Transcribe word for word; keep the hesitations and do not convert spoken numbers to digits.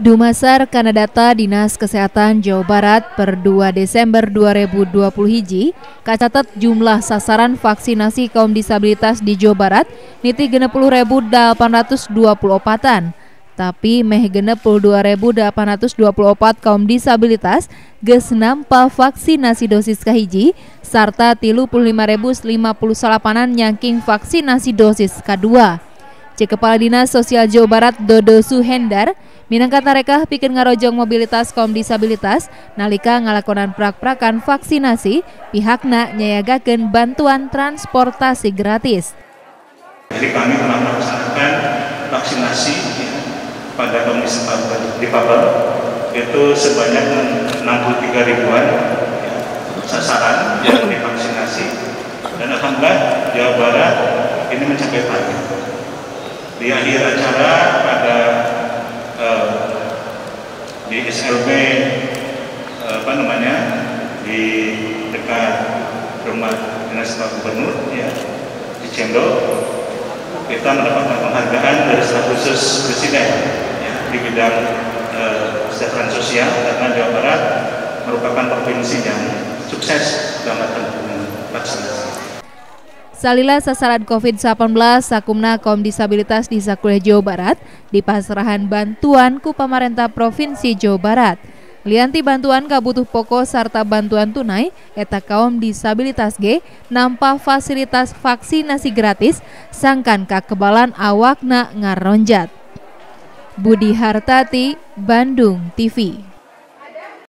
Dumasar kana data Dinas Kesehatan Jawa Barat per dua Desember dua ribu dua puluh hiji, kacatat jumlah sasaran vaksinasi kaum disabilitas di Jawa Barat niti genep puluh ribu delapan ratus dua puluh opatan. Tapi meh genep puluh dua ribu delapan ratus dua puluh opat kaum disabilitas geus nampa vaksinasi dosis kahiji sarta tilu puluh lima ribu lima puluh salapanan nyangking vaksinasi dosis kedua. Cek Kepala Dinas Sosial Jawa Barat Dodo Suhendar, minangka tarekah pikeun ngarojong mobilitas kaum disabilitas nalika ngalakonan prak-prakan vaksinasi, pihakna nyayagakeun bantuan transportasi gratis. Jadi kami telah melaksanakan vaksinasi pada kaum difabel itu sebanyak enam puluh tiga ribuan sasaran yang divaksinasi, dan alhamdulillah Jawa Barat ini mencapai target. Di akhir acara pada uh, di S L B uh, apa namanya di dekat rumah dinas Pak Gubernur ya di Cendol, kita mendapatkan penghargaan dari staf khusus Presiden ya, di bidang uh, kesejahteraan sosial karena Jawa Barat merupakan provinsi yang sukses dalam vaksinasi. Salila sasaran COVID delapan belas sakumna kaum disabilitas di sakuliah Jawa Barat di pasrahan bantuan ku pamarentah Provinsi Jawa Barat. Lianti bantuan kabutuh pokok sarta bantuan tunai eta kaum disabilitas G nampa fasilitas vaksinasi gratis sangkan kakebalan awakna ngaronjat. Budi Hartati, Bandung T V.